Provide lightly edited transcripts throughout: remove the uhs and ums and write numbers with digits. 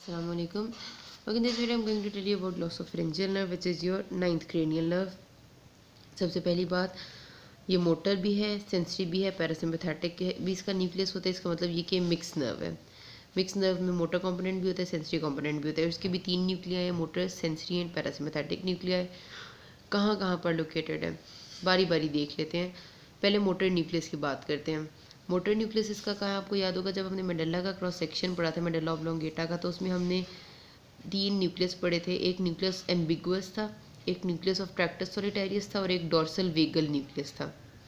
Assalamualaikum. Okay, in this video I'm going to tell you about glossopharyngeal nerve, which is your ninth cranial nerve. सबसे पहली बात, ये motor भी है, sensory भी है, पैरासिम्पैथेटिक भी इसका न्यूक्लियस होता है। इसका मतलब ये कि मिक्स नर्व है। मिक्स नर्व में मोटर कंपोनेंट भी होता है, सेंसरी कंपोनेंट भी होता है। उसके भी तीन न्यूक्लिया है, motor, sensory and parasympathetic nuclei है। कहाँ कहाँ पर लोकेटेड है, बारी बारी देख लेते हैं। पहले मोटर न्यूक्लियस की बात करते हैं। मोटर न्यूक्लियस इसका कहाँ, आपको याद होगा जब हमने मेडल्ला का क्रॉस सेक्शन पढ़ा था, मेडल्ला ऑब्लोंगेटा का, तो उसमें हमने तीन न्यूक्लियस पढ़े थे। एक न्यूक्लियस एम्बिगुअस था, एक न्यूक्लियस ऑफ ट्रैक्टस सोलिटैरियस था और एक डॉर्सल वेगल न्यूक्लियस था।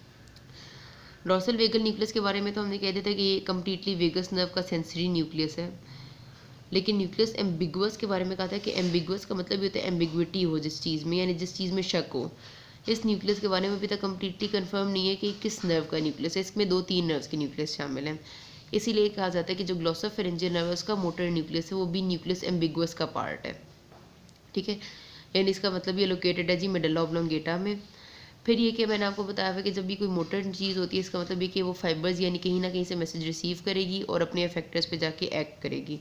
डॉर्सल वेगल न्यूक्लियस के बारे में तो हमने कह दिया था कि ये कम्प्लीटली वेगस नर्व का सेंसरी न्यूक्लियस है। लेकिन न्यूक्लियस एम्बिगुअस के बारे में कहा था कि एम्बिगुअस का मतलब ये होता है एम्बिग्विटी हो जिस चीज़ में, यानी जिस चीज़ में शक हो। इस न्यूक्लियस के बारे में अभी तक कम्प्लीटली कंफर्म नहीं है कि किस नर्व का न्यूक्लियस है। इसमें दो तीन नर्व्स के न्यूक्लियस शामिल हैं। इसीलिए कहा जाता है कि जो ग्लोसोफेरेंजियल नर्व है उसका मोटर न्यूक्लियस है, वो भी न्यूक्लियस एम्बिगुअस का पार्ट है। ठीक है, यानी इसका मतलब ये लोकेटेड है जी मेडल्ला ऑब्लोंगेटा में। फिर ये कि मैंने आपको बताया था कि जब भी कोई मोटर चीज़ होती है, इसका मतलब ये कि वो फाइबर्स यानी कहीं ना कहीं से मैसेज रिसीव करेगी और अपने इफेक्टर्स पे जाके एक्ट करेगी।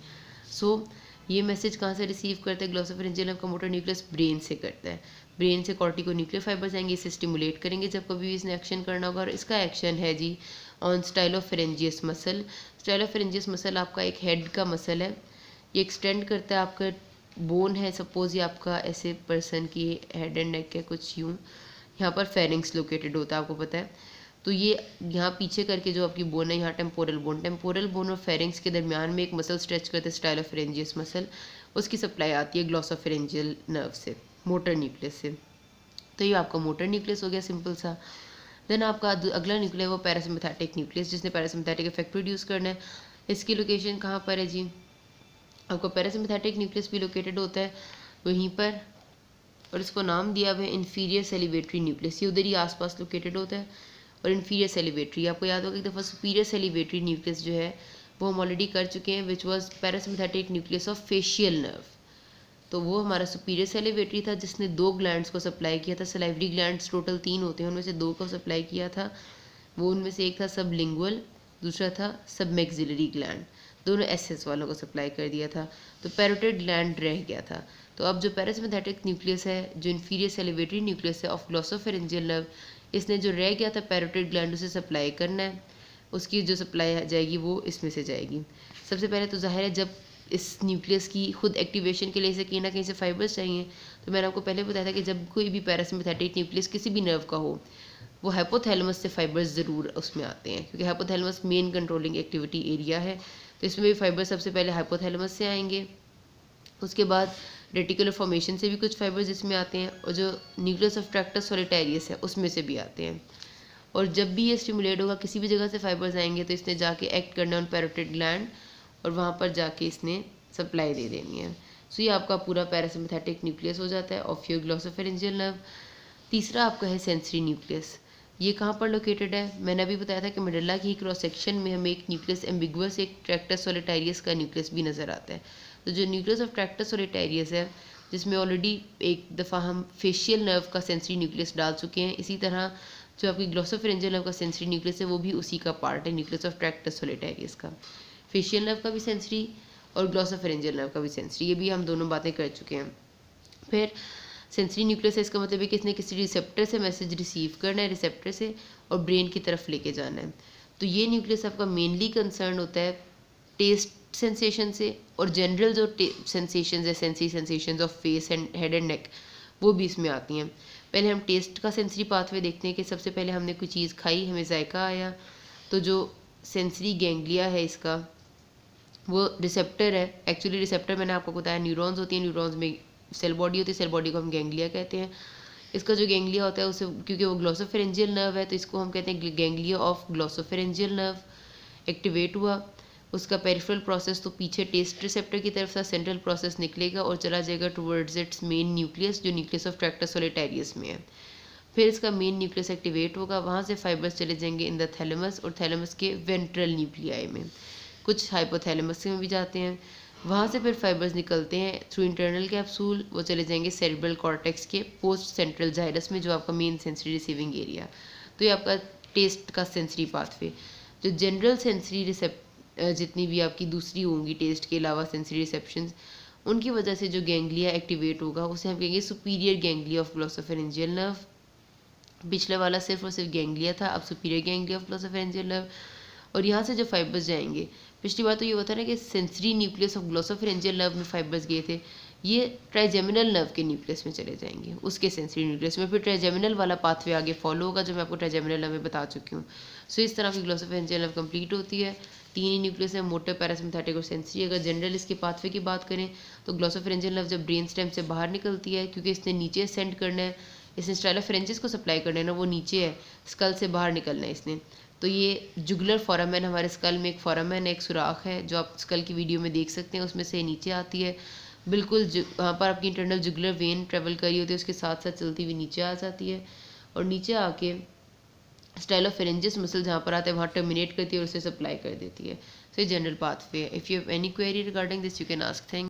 ये मैसेज कहाँ से रिसीव करता है? ग्लोसोफेरेंजियल नर्व का मोटर न्यूक्लियस ब्रेन से करता है। ब्रेन से कॉर्टिको न्यूक्लियर फाइबर्स आएंगे, इसे स्टिमुलेट करेंगे जब कभी भी इसने एक्शन करना होगा। और इसका एक्शन है जी on stylopharyngeus muscle. Stylopharyngeus muscle आपका एक हेड का मसल है। ये एक्सटेंड करता है, आपका बोन है, सपोज ये आपका ऐसे पर्सन की हेड एंड नेक है कुछ यूँ, यहाँ पर फेरिंग्स लोकेटेड होता है, आपको पता है। तो ये यहाँ पीछे करके जो आपकी बोन है, यहाँ टेम्पोरल बोन और फेरिंग्स के दरमियान में एक मसल स्ट्रेच करते हैं, स्टाइलोफेरेंजियस मसल। उसकी सप्लाई आती है ग्लोसोफेरेंजियल नर्व से, मोटर न्यूक्लियस से। तो ये आपका मोटर न्यूक्लियस हो गया सिंपल सा। देन आपका अगला न्यूक्लियस वो पैरासिम्पैथेटिक न्यूक्लियस, जिसने पैरासिम्पैथेटिक इफेक्ट प्रोड्यूस करना है। इसकी लोकेशन कहाँ पर है जी? आपका पैरासिम्पैथेटिक न्यूक्लियस भी लोकेटेड होता है वहीं पर, और इसको नाम दिया हुआ है इन्फीरियर सेलिवेटरी न्यूक्लियस। ये उधर ही आसपास लोकेटेड होता है। और इन्फीरियर सेलिवेटरी, आपको याद होगा एक दफ़ा सुपीरियर सेलिवेटरी न्यूक्लियस जो है वो हम ऑलरेडी कर चुके हैं, which was parasympathetic nucleus of facial nerve. तो वो हमारा सुपीरियर सेलिवेटरी था जिसने दो ग्लैंड्स को सप्लाई किया था। सलाइवरी ग्लैंड्स टोटल तीन होते हैं, उनमें से दो को सप्लाई किया था। वो उनमें से एक था सबलिंगुअल, दूसरा था सबमैक्सिलरी ग्लैंड। दोनों एसएस वालों को सप्लाई कर दिया था। तो पैरोटिड ग्लैंड रह गया था। तो अब जो पैरासिम्पैथेटिक न्यूक्लियस है, जो इन्फीरियर सेलिवेटरी न्यूक्लियस है ऑफ ग्लोसोफेरेंजियल नर्व, इसने जो रह गया था पैरोटिड ग्लैंड उसे सप्लाई करना है। उसकी जो सप्लाई जाएगी वो इसमें से जाएगी। सबसे पहले तो जाहिर है जब इस न्यूक्लियस की खुद एक्टिवेशन के लिए इसे कहीं ना कहीं से फाइबर्स चाहिए। तो मैंने आपको पहले बताया था कि जब कोई भी पैरासिम्पैथेटिक न्यूक्लियस किसी भी नर्व का हो, वो हाइपोथैलेमस से फाइबर्स ज़रूर उसमें आते हैं, क्योंकि hypothalamus main controlling activity area है। तो इसमें भी फाइबर्स सबसे पहले हाइपोथैलेमस से आएंगे। उसके बाद रेटिकुलर फॉर्मेशन से भी कुछ फाइबर्स इसमें आते हैं, और जो न्यूक्लियस ऑफ ट्रैक्टस सोलिटैरियस है उसमें से भी आते हैं। और जब भी ये स्टिमुलेट होगा, किसी भी जगह से फाइबर्स आएंगे, तो इसने जाके एक्ट करना है ऑन पैरोटिड ग्लैंड और वहाँ पर जाके इसने सप्लाई दे देनी है। सो ये आपका पूरा पैरासिम्पैथेटिक न्यूक्लियस हो जाता है ऑफ योर ग्लोसोफेरेंजियल नर्व। तीसरा आपका है सेंसरी न्यूक्लियस। ये कहाँ पर लोकेटेड है? मैंने अभी बताया था कि मेडल्ला की क्रॉस सेक्शन में हमें एक न्यूक्लियस एम्बिगुअस, एक ट्रैक्टस सोलिटैरियस का न्यूक्लियस भी नज़र आता है। तो जो न्यूक्लियस ऑफ ट्रैक्टस सोलिटैरियस है, जिसमें ऑलरेडी एक दफ़ा हम फेशियल नर्व का सेंसरी न्यूक्लियस डाल चुके हैं, इसी तरह जो आपकी ग्लोसोफेरेंजियल नर्व का सेंसरी न्यूक्लियस है वो भी उसी का पार्ट है, न्यूक्लियस ऑफ ट्रैक्टस सोलिटैरियस का। फेशियल नर्व का भी सेंसरी और ग्लोसोफेरेंजियल नर्व का भी सेंसरी, ये भी हम दोनों बातें कर चुके हैं। फिर सेंसरी न्यूक्लियस है, इसका मतलब है कि इसने किसी रिसेप्टर से मैसेज रिसीव करना है, रिसेप्टर से, और ब्रेन की तरफ लेके जाना है। तो ये न्यूक्लियस आपका मेनली कंसर्न होता है टेस्ट सेंसेशन से, और जनरल जो सेंसेशंस है, sensory sensations of face and head and neck, वो भी इसमें आती हैं। पहले हम टेस्ट का सेंसरी पाथवे देखते हैं कि सबसे पहले हमने कोई चीज़ खाई, हमें जायका आया, तो जो सेंसरी गैंग्लिया है इसका, वो रिसेप्टर है। एक्चुअली रिसेप्टर मैंने आपको बताया न्यूरॉन्स होती हैं, न्यूरॉन्स में सेल बॉडी होती है, सेल बॉडी को हम गैंग्लिया कहते हैं। इसका जो गैंग्लिया होता है उसे, क्योंकि वो ग्लोसोफेरेंजियल नर्व है, तो इसको हम कहते हैं ganglia of glossopharyngeal nerve activate हुआ। उसका पेरिफेरल प्रोसेस तो पीछे टेस्ट रिसेप्टर की तरफ से सेंट्रल प्रोसेस निकलेगा और चला जाएगा टुवर्ड्स इट्स मेन न्यूक्लियस, जो न्यूक्लियस ऑफ ट्रैक्टस सोलिटैरियस में है। फिर इसका मेन न्यूक्लियस एक्टिवेट होगा, वहाँ से फाइबर्स चले जाएंगे इन द थैलेमस, और थैलेमस के वेंट्रल न्यूक्लियाई में, कुछ हाइपोथैलेमस में भी जाते हैं। वहाँ से फिर फाइबर्स निकलते हैं थ्रू इंटरनल कैप्सूल, वो चले जाएंगे सेरिब्रल कॉर्टेक्स के पोस्ट सेंट्रल जाइरस में, जो आपका मेन सेंसरी रिसीविंग एरिया। तो ये आपका टेस्ट का सेंसरी पाथवे। जो जनरल सेंसरी जितनी भी आपकी दूसरी होंगी टेस्ट के अलावा सेंसरी रिसेप्शंस, उनकी वजह से जो गैंग्लिया एक्टिवेट होगा उसे हम कहेंगे superior ganglia of glossopharyngeal nerve. पिछले वाला सिर्फ और सिर्फ गैंग्लिया था, अब superior ganglia of glossopharyngeal nerve. और यहाँ से जो फाइबर्स जाएंगे, पिछली बार तो ये होता है ना कि sensory nucleus of glossopharyngeal nerve में फाइबर्स गए थे, ये ट्राइजेमिनल नर्व के न्यूक्लियस में चले जाएंगे, उसके सेंसरी न्यूक्लियस में, फिर ट्राइजेमिनल वाला पाथवे आगे फॉलो होगा जो मैं आपको ट्राइजेमिनल नर्व में बता चुकी हूँ। सो इस तरह की ग्लोसोफेरेंजियल नर्व कंप्लीट होती है। 3 ही न्यूक्लियस है, मोटर, पैरासिम्पैथेटिक और सेंसरी। अगर जनरल इसके पाथवे की बात करें तो ग्लोसोफेरेंजियल नर्व जब ब्रेन स्टेम से बाहर निकलती है, क्योंकि इसने नीचे सेंड करना है, इसने स्टाइलोफेरेंजिस को सप्लाई करना है ना, वो नीचे है, स्कल से बाहर निकलना है इसने। तो ये जुगुलर फोरामेन, हमारे स्कल में एक फोरामेन, एक सुराख है जो आप स्कल की वीडियो में देख सकते हैं, उसमें से नीचे आती है बिल्कुल, वहाँ पर आपकी इंटरनल जुगुलर वेन ट्रेवल करी होती है, उसके साथ साथ चलती हुई नीचे आ जाती है, और नीचे आके स्टाइलोफेरेंजिस मसल जहाँ पर आता है वहाँ टर्मिनेट करती है और उसे सप्लाई कर देती है। सो ये जनरल पाथवे है। If you have any query regarding this you can ask. Thank